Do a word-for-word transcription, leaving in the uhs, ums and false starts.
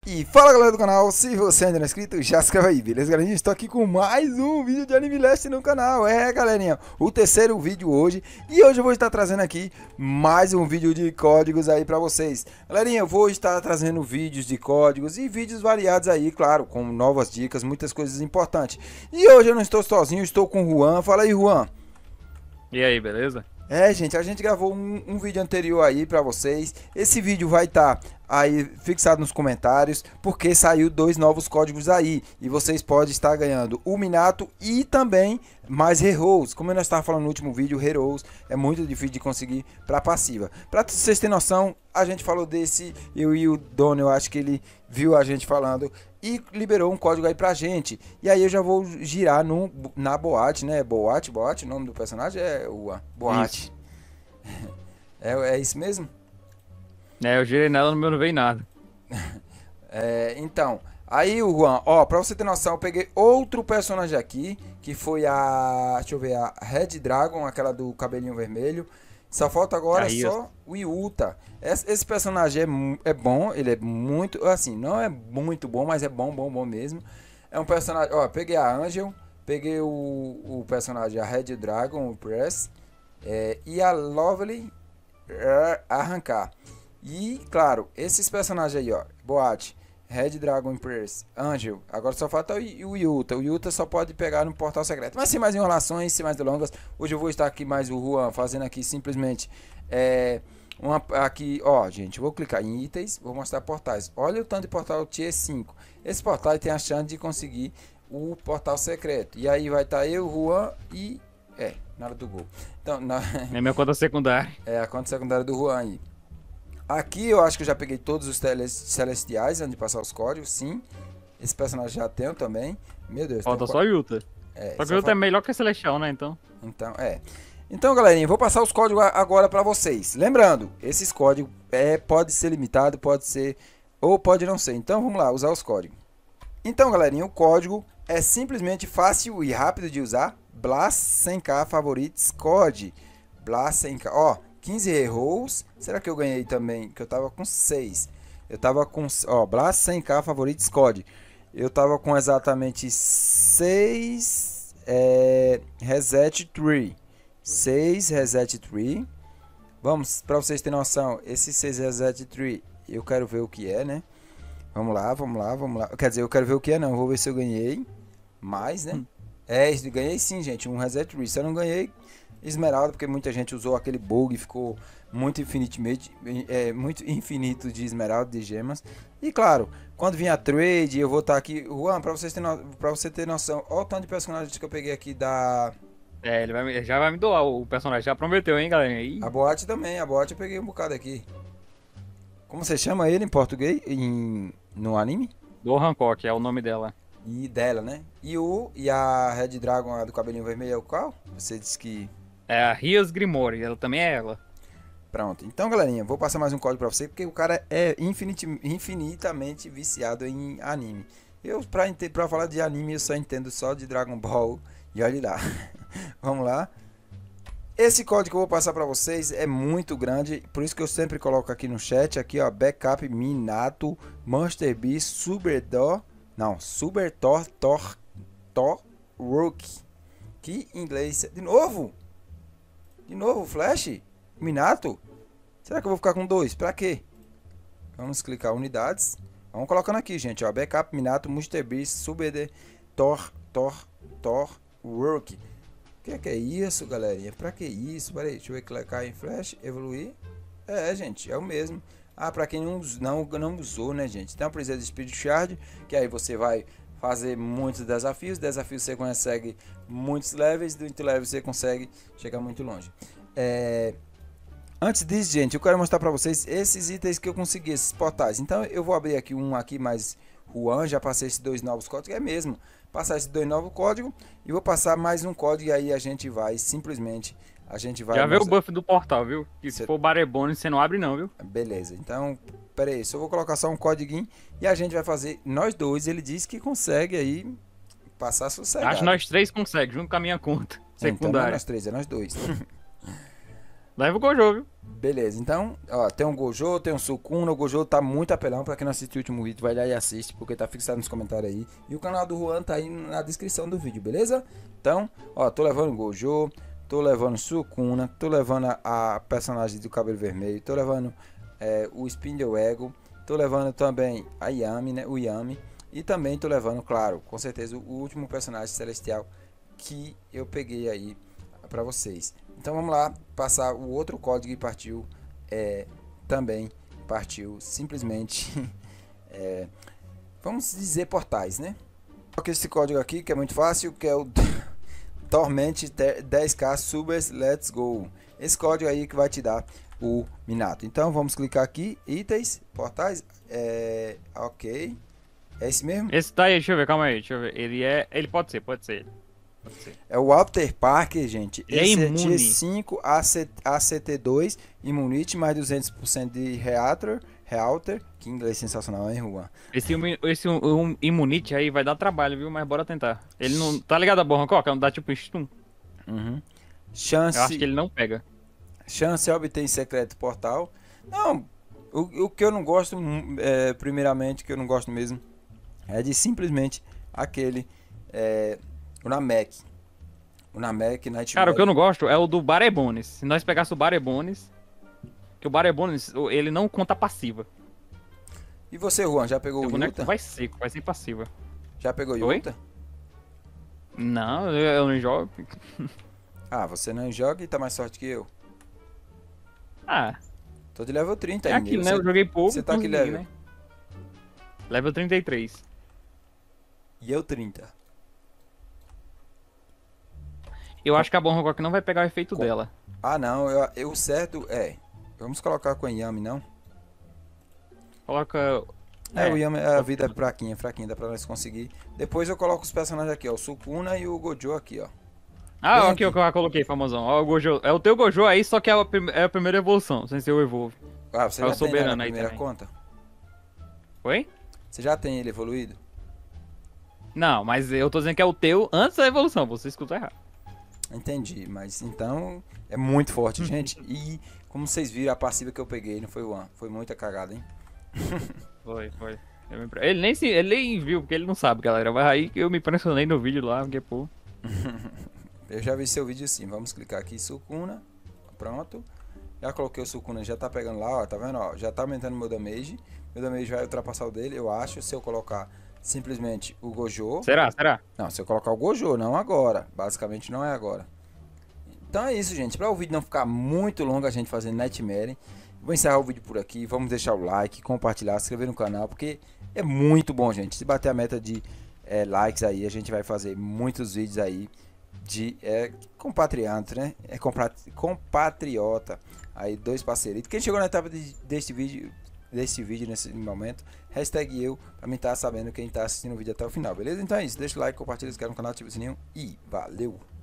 E fala galera do canal, se você ainda não é inscrito, já se inscreve aí, beleza galerinha? Estou aqui com mais um vídeo de Anime List no canal, é galerinha, o terceiro vídeo hoje. E hoje eu vou estar trazendo aqui mais um vídeo de códigos aí pra vocês. Galerinha, eu vou estar trazendo vídeos de códigos e vídeos variados aí, claro, com novas dicas, muitas coisas importantes. E hoje eu não estou sozinho, estou com o Juan, fala aí Juan. E aí, beleza? É, gente, a gente gravou um, um vídeo anterior aí pra vocês. Esse vídeo vai estar tá aí fixado nos comentários, porque saiu dois novos códigos aí. E vocês podem estar ganhando o Minato e também mais Heroes. Como nós estávamos falando no último vídeo, Heroes é muito difícil de conseguir pra passiva. Pra vocês terem noção, a gente falou desse, eu e o Dono, eu acho que ele viu a gente falando e liberou um código aí pra gente. E aí eu já vou girar no, na boate, né? Boate, boate, o nome do personagem é o Boate. É, é isso mesmo? É, eu girei nela, no meu não veio nada. É, então, aí o Juan, ó, pra você ter noção, eu peguei outro personagem aqui, que foi a, deixa eu ver, a Red Dragon, aquela do cabelinho vermelho. Só falta agora Aí, só o Yuta. Esse, esse personagem é, é bom, ele é muito, assim, não é muito bom, mas é bom, bom, bom mesmo. É um personagem, ó, peguei a Angel, peguei o, o personagem, a Red Dragon, o Press, é, e a Lovely é, Arrancar. E, claro, esses personagens aí, ó, Boate, Red Dragon Press, Angel, agora só falta o, o Yuta. O Yuta só pode pegar no portal secreto. Mas sem mais enrolações, sem mais delongas, hoje eu vou estar aqui mais o Juan fazendo aqui simplesmente é, uma, aqui, ó, gente, vou clicar em itens, vou mostrar portais. Olha o tanto de portal Tier cinco. Esse portal tem a chance de conseguir o portal secreto. E aí vai estar eu, Juan e... é, nada do gol. Então, na... É minha conta secundária. É a conta secundária do Juan aí. Aqui eu acho que eu já peguei todos os celestiais antes de passar os códigos, sim. Esse personagem já tenho também. Meu Deus. Falta só o Yuta. É, só que o Yuta é melhor que a Celestial, né, então? Então, é. Então, galerinha, vou passar os códigos agora pra vocês. Lembrando, esses códigos é, pode ser limitado, pode ser ou pode não ser. Então, vamos lá, usar os códigos. Então, galerinha, o código é simplesmente fácil e rápido de usar. Blast cem k Favorites Code. Blast cem k, ó. quinze Heroes. Será que eu ganhei também? Que eu tava com seis. Eu tava com, ó, Blast cem k Favorites Code. Eu tava com exatamente seis é, Reset três. seis Reset três. Vamos, para vocês terem noção, esses seis Reset três, eu quero ver o que é, né? Vamos lá, vamos lá, vamos lá. Quer dizer, eu quero ver o que é, não. Vou ver se eu ganhei mais, né? Hum. É, ganhei sim, gente. Um Reset três. Se eu não ganhei Esmeralda, porque muita gente usou aquele bug e ficou muito infinitamente, é, muito infinito de esmeralda, de gemas. E claro, quando vinha a trade, eu vou estar aqui, Juan, pra, vocês terem, pra você ter noção, olha o tanto de personagens que eu peguei aqui da... É, ele vai, já vai me doar o personagem, já prometeu, hein, galera? Ih. A Boate também, a Boate eu peguei um bocado aqui. Como você chama ele em português, em, no anime? Do Hancock, é o nome dela. E dela, né? E o, e a Red Dragon, a do cabelinho vermelho, é o qual? Você disse que... É a Rias Grimori, ela também é ela. Pronto. Então, galerinha, vou passar mais um código pra você, porque o cara é infinit, infinitamente viciado em anime. Eu, pra, pra falar de anime, eu só entendo só de Dragon Ball. E olha lá. Vamos lá. Esse código que eu vou passar pra vocês é muito grande, por isso que eu sempre coloco aqui no chat, aqui ó, Backup Minato, Monster Beast, Super não, Super Thor, Thor, Thor, Rookie. Que inglês, de novo? De novo, Flash? Minato? Será que eu vou ficar com dois? Pra quê? Vamos clicar unidades. Vamos colocando aqui, gente, ó. Backup, Minato, Monster Beast, Super Thor, Thor, Thor, Work. O que é que é isso, galerinha? Pra que isso? Pera aí, deixa eu clicar em Flash, evoluir. É, gente, é o mesmo. Ah, pra quem não, não, não usou, né, gente? Tem uma presença de Spirit Shard, que aí você vai fazer muitos desafios. Desafios você consegue muitos levels. Do level você consegue chegar muito longe. É... Antes disso, gente, eu quero mostrar para vocês esses itens que eu consegui, esses portais. Então eu vou abrir aqui um aqui mais Juan. Já passei esses dois novos códigos. É mesmo, passar esses dois novos códigos. E vou passar mais um código. E aí a gente vai simplesmente... A gente vai já vê o buff do portal, viu? Que se Cê... for Barebone, você não abre não, viu? Beleza, então, pera aí, só vou colocar só um código e a gente vai fazer, nós dois, ele disse que consegue aí passar sossegado. Acho que nós três conseguimos, junto com a minha conta é, secundária. então não é nós três, é nós dois. Leva o Gojo, viu? Beleza, então, ó, tem um Gojo, tem um Sukuna. O Gojo tá muito apelão. Pra quem não assistiu o último vídeo, vai lá e assiste, porque tá fixado nos comentários aí. E o canal do Juan tá aí na descrição do vídeo, beleza? Então, ó, tô levando o Gojo, tô levando Sukuna, tô levando a, a personagem do cabelo vermelho, tô levando é, o Spindle Ego, tô levando também a Yami, né? O Yami. E também tô levando, claro, com certeza, o último personagem celestial que eu peguei aí pra vocês. Então vamos lá, passar o outro código que partiu, é, também partiu simplesmente, é, vamos dizer portais, né? Coloque esse código aqui que é muito fácil, que é o Torment dez K Subers Let's Go. Esse código aí que vai te dar o Minato. Então vamos clicar aqui, itens, portais, é, ok, é esse mesmo? Esse tá aí, deixa eu ver, calma aí, deixa eu ver. Ele é. Ele pode ser, pode ser ele. É o Walter Parker, gente. Ele é Esse é imune. T cinco A C T dois, Immunity, mais duzentos por cento de Reactor, Realter. Que inglês sensacional, hein, Juan? Esse, imu- esse um, um Immunity aí vai dar trabalho, viu? Mas bora tentar. Ele não. Tá ligado a Borra Hancock? Não dá tipo stun. Uhum. Eu Chance, acho que ele não pega. chance obter secreto portal. Não, o, o que eu não gosto, hum, é, primeiramente, que eu não gosto mesmo, é de simplesmente aquele, é, o Namek. O Namek, Nightmare. Cara, o que eu não gosto é o do Barebones. Se nós pegássemos o Barebones. Que o Barebones, o- ele não conta passiva. E você, Juan, já pegou O o boneco Yuta? vai seco, vai sem passiva. Já pegou o Oi? Yuta? Não, eu, eu não jogo. Ah, você não joga e tá mais sorte que eu. Ah, Tô de level trinta é ainda. aquilo, Você- né? Eu joguei pouco. você tá que consegui, level? né? Level trinta e três. E eu trinta. Eu acho que a Borra Hancock não vai pegar o efeito Com- dela. Ah, não. Eu, eu certo é. Vamos colocar com a Yami, não? Coloca. É, É, o Yami, a vida é fraquinha, fraquinha. Dá pra nós conseguir. Depois eu coloco os personagens aqui, ó. O Sukuna e o Gojo aqui, ó. Ah, Bem aqui o que eu já coloquei, famosão. Ó, o Gojo. É o teu Gojo aí, só que é a, prim- é a primeira evolução, sem ser o Evolve. Ah, você É o já tem, né, soberano na aí primeira também. conta? Oi? Você já tem ele evoluído? Não, mas eu tô dizendo que é o teu antes da evolução, você escutou errado. Entendi, mas então é muito forte, gente. E como vocês viram, a passiva que eu peguei não foi o One. Foi muita cagada, hein? Foi, foi. Eu me impre- Ele nem, se, ele nem viu, porque ele não sabe, galera. Mas aí que eu me impressionei no vídeo lá, porque, pô. Eu já vi seu vídeo sim. Vamos clicar aqui, Sukuna. Pronto. Já coloquei o Sukuna, já tá pegando lá, ó. Tá vendo, ó? Já tá aumentando meu damage. Meu damage vai ultrapassar o dele, eu acho. Se eu colocar simplesmente o Gojo. Será? Será? Não, se eu colocar o Gojo, não agora. Basicamente não é agora. Então é isso, gente. Para o vídeo não ficar muito longo, a gente fazendo Nightmare, vou encerrar o vídeo por aqui. Vamos deixar o like, compartilhar, se inscrever no canal, porque é muito bom, gente. Se bater a meta de é, likes aí, a gente vai fazer muitos vídeos aí de é, compatriotas, né? É compra- compatriota. Aí, dois parceiritos. Quem chegou na etapa de, deste vídeo, desse vídeo nesse momento, hashtag eu, pra mim estar sabendo quem tá assistindo o vídeo até o final, beleza? Então é isso. Deixa o like, compartilha, se inscreve no canal, ativa o sininho e valeu!